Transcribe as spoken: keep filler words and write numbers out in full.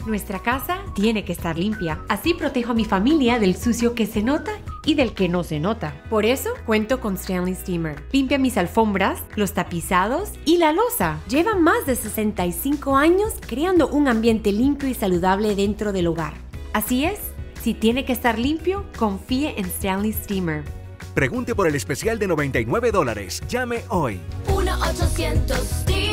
Nuestra casa tiene que estar limpia. Así protejo a mi familia del sucio que se nota y del que no se nota. Por eso cuento con Stanley Steamer. Limpia mis alfombras, los tapizados y la loza. Lleva más de sesenta y cinco años creando un ambiente limpio y saludable dentro del hogar. Así es, si tiene que estar limpio, confíe en Stanley Steamer. Pregunte por el especial de noventa y nueve dólares. Llame hoy. uno ochocientos Steamer.